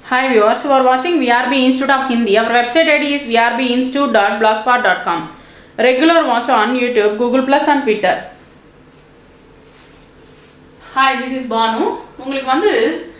Hi viewers, you are watching VRB Institute of Hindi. Our website ID is vrbinstitute.blogspot.com. Regular watch on YouTube, Google Plus and Twitter. Hi, this is Banu. உங்களுக்கு வந்து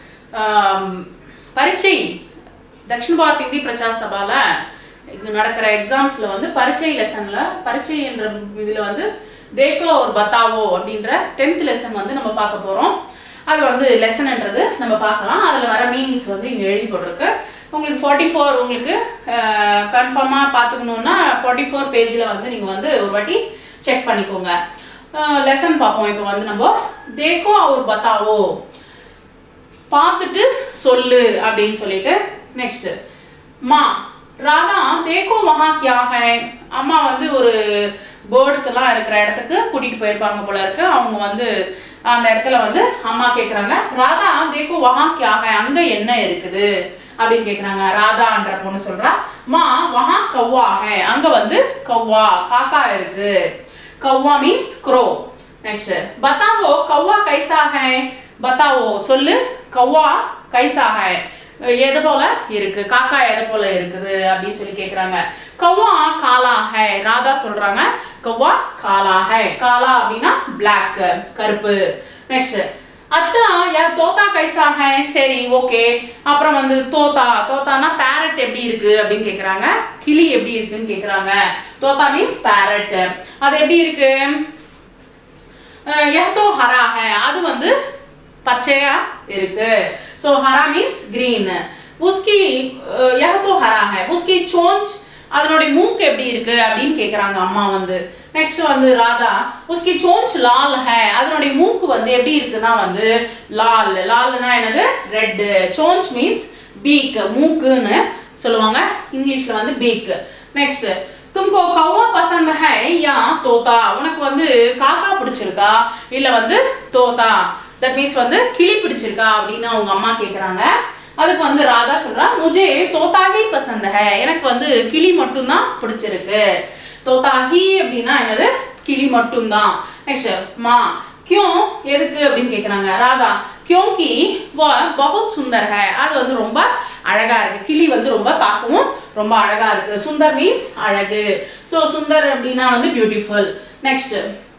பரீட்சை தக்ஷிண பாரத் இந்தி பிரச்சார சபால நடக்கிற எக்ஸாம்ஸ்ல வந்து பரீட்சை லெசன்ல பரீட்சை என்ற இதுல வந்து देखो और बताओ அப்படிங்கற 10th லெசன் வந்து நம்ம பார்க்க போறோம். அது வந்து லெசன்ன்றது நம்ம பார்க்கலாம். அதுல வர மீனிங்ஸ் வந்து இங்க எழுதி போட்டுருக்கு. உங்களுக்கு 44 உங்களுக்கு கன்ஃபார்மா பாத்துக்கணும்னா 44 பேஜ்ல வந்து நீங்க வந்து ஒரு வாட்டி செக் பண்ணிக்கோங்க. லெசன் பாப்போம். இப்போ வந்து நம்ம देखो और बताओ பார்த்துட்டு சொல்லு அப்படினு சொல்லிட்டு நெக்ஸ்ட் மா ராதா देखो वहां क्या है அம்மா வந்து ஒரு பேர்ட்ஸ் எல்லாம் இருக்கிற இடத்துக்கு கூட்டிட்டு போயிருப்பாங்க போல இருக்கு. அவங்க வந்து அந்த இடத்துல வந்து அம்மா கேக்குறாங்க ராதா देखो वहां क्या है அங்க என்ன இருக்குது அப்படி கேக்குறாங்க. ராதான்ற பொண்ணு சொல்றா மா वहां कौवा है அங்க வந்து कौवा காக்கா இருக்கு. कौवा மீன்ஸ் க்ரோ. நெக்ஸ்ட் बताओ कौवा कैसा है बताओ சொல்லு कौवा कैसा है எது போல இருக்கு காக்கா எது போல இருக்குது அப்படி சொல்லி கேக்குறாங்க. कौवा काला है ராதா சொல்றாங்க कौवा काला है काला அப்படினா black கருப்பு. நெக்ஸ்ட் अच्छा यार तोता कैसा है சரி ஓகே. அப்புறம் வந்து தோதானா parrot எப்படி இருக்கு அப்படி கேக்குறாங்க. கிளி எப்படி இருக்குன்னு கேக்குறாங்க. तोता மீன்ஸ் parrot. அது எப்படி இருக்கு यह तो हरा है அது வந்து பச்சையா இருக்கு. So हरा means green. उसकी यह तो हरा है उसकी चोंच அதனோட மூக்கு எப்படி இருக்கு அப்படினு கேக்குறாங்க அம்மா வந்து. நெக்ஸ்ட் வந்து ராதா उसकी चोंच लाल है அதனோட மூக்கு வந்து எப்படி இருக்குனா வந்து லால்னா என்னது ரெட். चोंच means beak மூக்குன்னு சொல்லுவாங்க. இங்கிலீஷ்ல வந்து beak. நெக்ஸ்ட் तुमको कौवा पसंद है या तोता உனக்கு வந்து காக்கா பிடிச்சிருக்கா இல்ல வந்து தோதா that means வந்து கிளி பிடிச்சிருக்கா அப்படினா அவங்க அம்மா கேக்குறாங்க. அதுக்கு வந்து ராதா சொல்றா मुझे तोता ही पसंद है எனக்கு வந்து கிளி மட்டும் தான் பிடிச்சிருக்கு. तोता ही அப்படினா என்னது கிளி மட்டும் தான். நெக்ஸ்ட் मां क्यों எதுக்கு அப்படினு கேக்குறாங்க. ராதா क्योंकि वह बहुत सुंदर है அது வந்து ரொம்ப அழகா இருக்கு. கிளி வந்து ரொம்ப பார்க்கவும் ரொம்ப அழகா இருக்கு. சுந்தர் மீன்ஸ் அழகு. சோ சுந்தர் அப்படினா வந்து பியூட்டிஃபுல். நெக்ஸ்ட்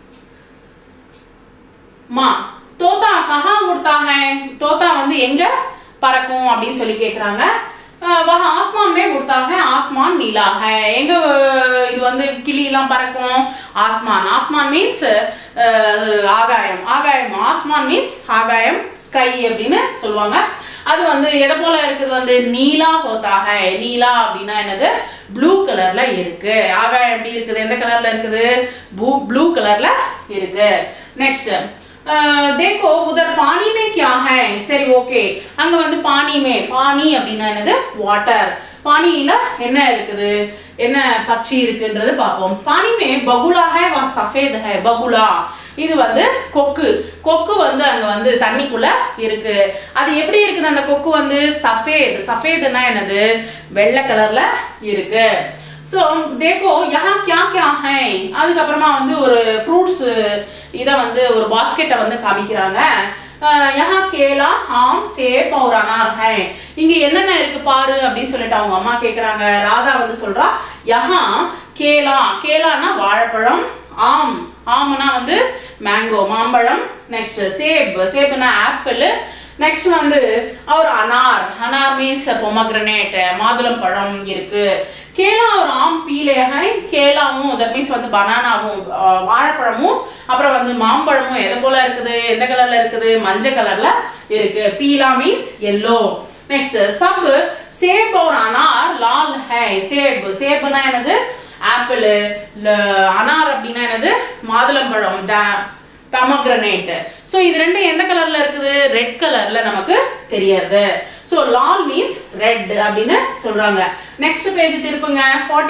मां तोता कहां उड़ता है तोता வந்து எங்க பறக்கும் அப்படி சொல்லி கேக்குறாங்க. वहां आसमान में उड़ता है आसमान नीला है எங்க இது வந்து கிளி எல்லாம் பறக்கும் ஆஸ்மான் மீன்ஸ் ஆகாயம் ஆஸ்மான் மீன்ஸ் ஆகாயம் ஸ்கை அப்படினு சொல்வாங்க. அது வந்து எதை போல இருக்குது வந்து நீலா होता है நீலா அப்படினா என்னது ப்ளூ கலர்ல இருக்கு. ஆகாயம் எப்படி இருக்குது எந்த கலர்ல இருக்குது ப்ளூ கலர்ல இருக்கு. நெக்ஸ்ட் देखो उधर पानी में क्या है சரி ஓகே. அங்க வந்து பானி அப்படினா என்னது வாட்டர். பானியில என்ன இருக்குது என்ன பட்சி இருக்குன்றது பாப்போம். पानी में बगुला है वह सफेद है बगुला இது வந்து கொக்கு வந்து அங்க வந்து தண்ணிக்குள்ள இருக்கு. அது எப்படி இருக்குது அந்த கொக்கு வந்து சஃபேத்னா என்னது வெள்ளை கலர்ல இருக்கு. सो देखो यहाँ क्या क्या है அதுக்கு அப்புறமா வந்து ஒரு ஃப்ரூட்ஸ் இத வந்து ஒரு பாஸ்கெட்ட வந்து காமிக்கறாங்க. यहाँ केला आम सेब और अनार है இங்க என்னென்ன இருக்கு பாரு அப்படி சொல்லிட்டு அவங்க அம்மா கேக்குறாங்க. ராதா வந்து சொல்றா यहाँ கேலானா வாழைப்பழம் ஆம்னா வந்து மேங்கோ மாம்பழம். Next சேப்னா apple. நெக்ஸ்ட் வந்து और अनार மீன்ஸ் பொமக்ரனேட் மாதுளம் பழம் இருக்கு. केला और आम पीले हैं கேலாவும் that means வந்து பனானாவும் வாழைப்பழமும் அப்புறம் வந்து மாம்பழமும் எது போல இருக்குது எந்த கலர்ல இருக்குது மஞ்சள் கலர்ல இருக்கு. पीला மீன்ஸ் yellow. नेक्स्ट सब सेब और अनार लाल है சேப்னா என்னது ஆப்பிள் அனார் அப்படினா என்னது மாதுளம்பழம் pomegranate. சோ இது ரெண்டும் எந்த கலர்ல இருக்குது ரெட் கலர்ல நமக்கு தெரியாது. சோ லால் மீன்ஸ் ரெட் அப்படினு சொல்றாங்க. நெக்ஸ்ட் பேஜ் திருப்புங்க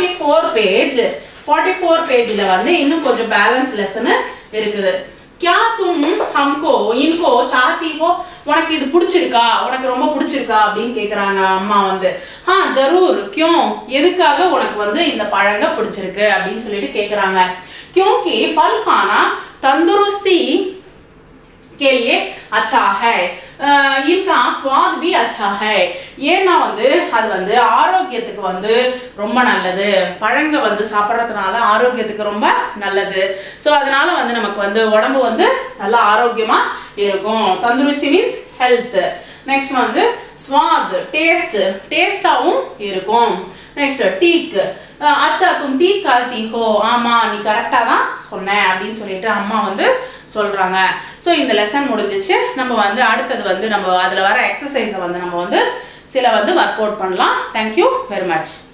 44 பேஜ்ல வந்து இன்னும் கொஞ்சம் பேலன்ஸ் லெசன் இருக்குது. क्या तुम हमको इनको चाहती हो உனக்கு இது பிடிச்சிருக்கா உனக்கு ரொம்ப பிடிச்சிருக்கா அப்படினு கேக்குறாங்க அம்மா வந்து. हां जरूर क्यों எதுக்காக உனக்கு வந்து இந்த பழங்க பிடிச்சிருக்கு அப்படினு சொல்லிட்டு கேக்குறாங்க. क्योंकि फल खाना तंदुरुस्ती के लिए अच्छा है इनका स्वाद भी अच्छा है ஏன்னா வந்து அது வந்து ஆரோக்கியத்துக்கு வந்து ரொம்ப நல்லது பழங்க வந்து சாப்பிடுறதுனால ஆரோக்கியத்துக்கு ரொம்ப நல்லது சோ அதனால வந்து நமக்கு வந்து உடம்பு வந்து நல்ல ஆரோக்கியமா இருக்கும் தந்துருஸ்தி மீன்ஸ் ஹெல்த் नेक्स्ट வந்து स्वाद டேஸ்டாவும் இருக்கும் नेक्स्ट ठीक अच्छा तुम ठीक करती हो ஆமா நீ கரெக்ட்டா தான் சொன்ன அப்படி சொல்லிட்டு அம்மா வந்து சொல்றாங்க சோ இந்த லெசன் முடிஞ்சிச்சு நம்ம வந்து அடுத்து வந்து நம்ம அதுல வர எக்சர்சைஸ் வந்து நம்ம வந்து சில வந்து வொர்க் அவுட் பண்ணலாம் Thank you very much